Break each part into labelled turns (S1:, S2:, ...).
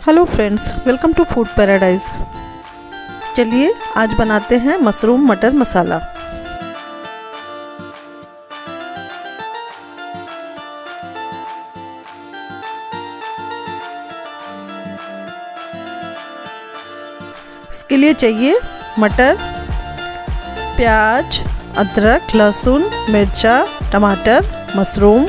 S1: Hello friends, welcome to food paradise. चलिए आज बनाते हैं मशरूम मटर मसाला। इसके लिए चाहिए मटर, प्याज, अदरक, लहसुन, मिर्चा, टमाटर, मशरूम।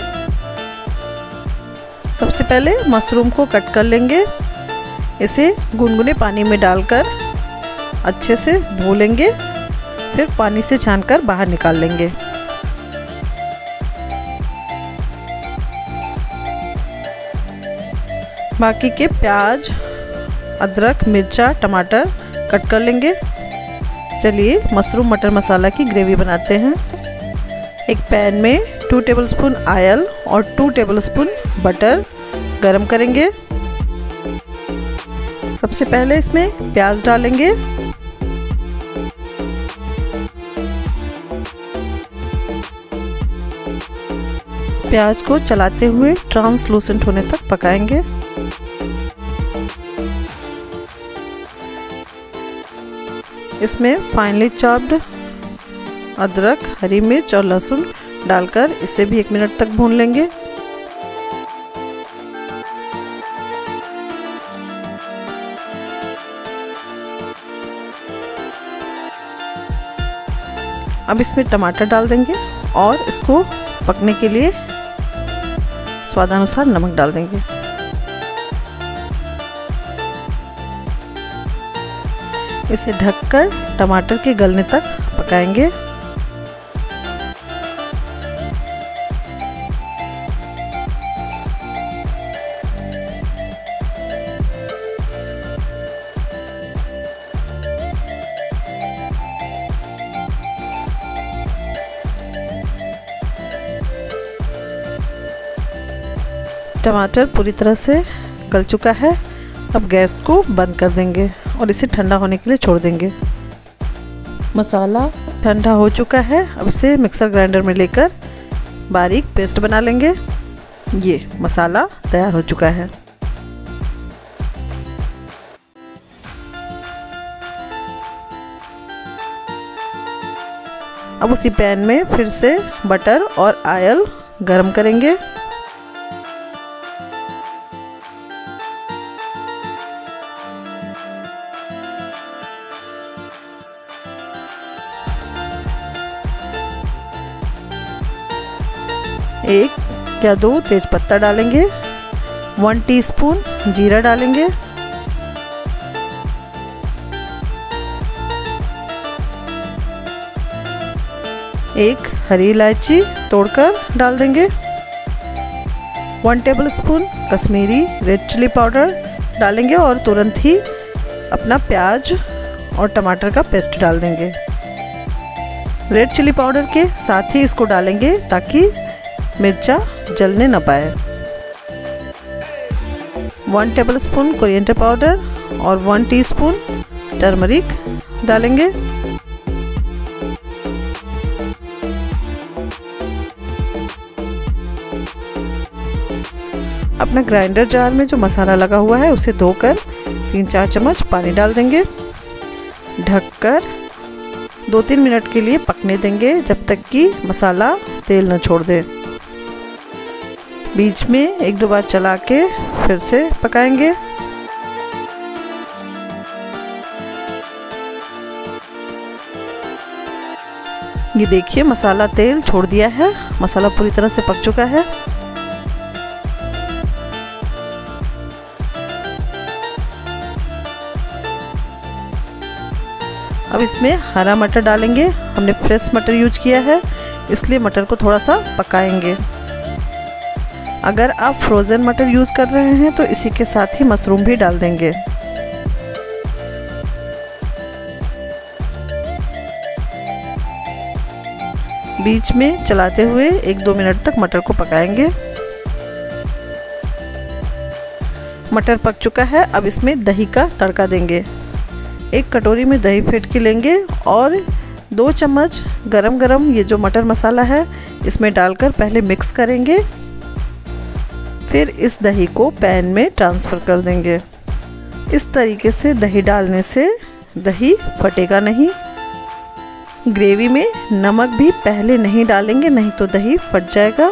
S1: सबसे पहले मशरूम को कट कर लेंगे। इसे गुनगुने पानी में डालकर अच्छे से धो लेंगे, फिर पानी से छानकर बाहर निकाल लेंगे। बाकी के प्याज, अदरक, मिर्चा, टमाटर कट कर लेंगे। चलिए मशरूम मटर मसाला की ग्रेवी बनाते हैं। एक पैन में 2 टेबलस्पून ऑयल और 2 टेबलस्पून बटर गरम करेंगे। सबसे पहले इसमें प्याज डालेंगे। प्याज को चलाते हुए ट्रांसलूसेंट होने तक पकाएंगे। इसमें फाइनली चॉप्ड अदरक, हरी मिर्च और लहसुन डालकर इसे भी 1 मिनट तक भून लेंगे। अब इसमें टमाटर डाल देंगे और इसको पकने के लिए स्वादानुसार नमक डाल देंगे। इसे ढककर टमाटर के गलने तक पकाएंगे। टमाटर पूरी तरह से गल चुका है। अब गैस को बंद कर देंगे और इसे ठंडा होने के लिए छोड़ देंगे। मसाला ठंडा हो चुका है। अब इसे मिक्सर ग्राइंडर में लेकर बारीक पेस्ट बना लेंगे। ये मसाला तैयार हो चुका है। अब उसी पैन में फिर से बटर और ऑयल गरम करेंगे। एक या 2 तेज़पत्ता डालेंगे। 1 टीस्पून जीरा डालेंगे। एक हरी इलायची तोड़कर डाल देंगे। 1 tablespoon Kashmiri red chilli powder डालेंगे और तुरंत ही अपना प्याज और टमाटर का पेस्ट डाल देंगे। रेड चिली पाउडर के साथ ही इसको डालेंगे ताकि मिर्चा जलने न पाए। 1 टेबलस्पून कोरिएंडर पाउडर और 1 टीस्पून टर्मरिक डालेंगे। अपना ग्राइंडर जार में जो मसाला लगा हुआ है उसे धोकर 3-4 चम्मच पानी डाल देंगे। ढककर 2-3 मिनट के लिए पकने देंगे जब तक कि मसाला तेल न छोड़ दे। बीच में 1-2 बार चला के फिर से पकाएंगे। ये देखिए मसाला तेल छोड़ दिया है। मसाला पूरी तरह से पक चुका है। अब इसमें हरा मटर डालेंगे। हमने फ्रेश मटर यूज किया है इसलिए मटर को थोड़ा सा पकाएंगे। अगर आप फ्रोज़न मटर यूज़ कर रहे हैं तो इसी के साथ ही मशरूम भी डाल देंगे। बीच में चलाते हुए 1-2 मिनट तक मटर को पकाएंगे। मटर पक चुका है। अब इसमें दही का तड़का देंगे। 1 कटोरी में दही फेंट के लेंगे और 2 चम्मच गरम गरम ये जो मटर मसाला है इसमें डालकर पहले मिक्स करेंगे। फिर इस दही को पैन में ट्रांसफ़र कर देंगे। इस तरीके से दही डालने से दही फटेगा नहीं। ग्रेवी में नमक भी पहले नहीं डालेंगे, नहीं तो दही फट जाएगा।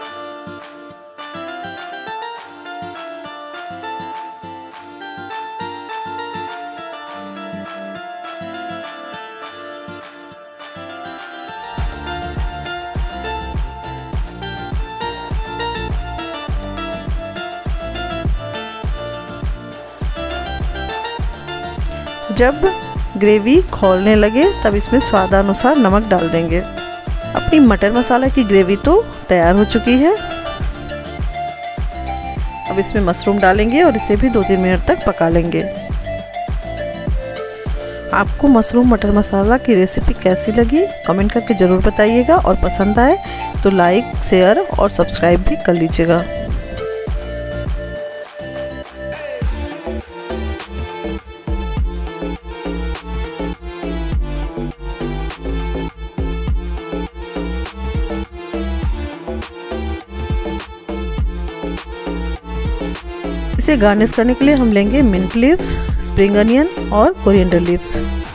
S1: जब ग्रेवी खौलने लगे तब इसमें स्वादानुसार नमक डाल देंगे। अपनी मटर मसाला की ग्रेवी तो तैयार हो चुकी है। अब इसमें मशरूम डालेंगे और इसे भी 2-3 मिनट तक पका लेंगे। आपको मशरूम मटर मसाला की रेसिपी कैसी लगी कमेंट करके ज़रूर बताइएगा, और पसंद आए तो लाइक, शेयर और सब्सक्राइब भी कर लीजिएगा। इसे गार्निश करने के लिए हम लेंगे मिंट लीव्स, स्प्रिंग अनियन और कोरिएंडर लीव्स।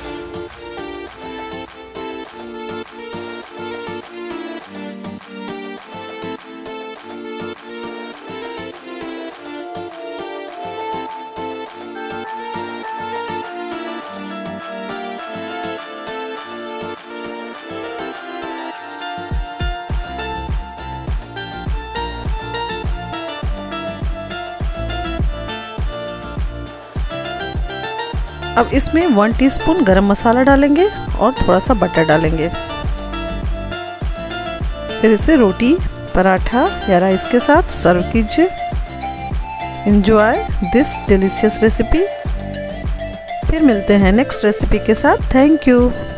S1: अब इसमें 1 टीस्पून गरम मसाला डालेंगे और थोड़ा सा बटर डालेंगे। फिर इसे रोटी, पराठा या राइस के साथ सर्व कीजिए। Enjoy this delicious recipe. फिर मिलते हैं नेक्स्ट रेसिपी के साथ। Thank you.